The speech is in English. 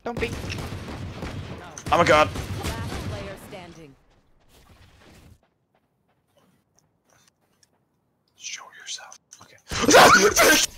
Don't be. Oh my god. Last player standing. Show yourself. Okay.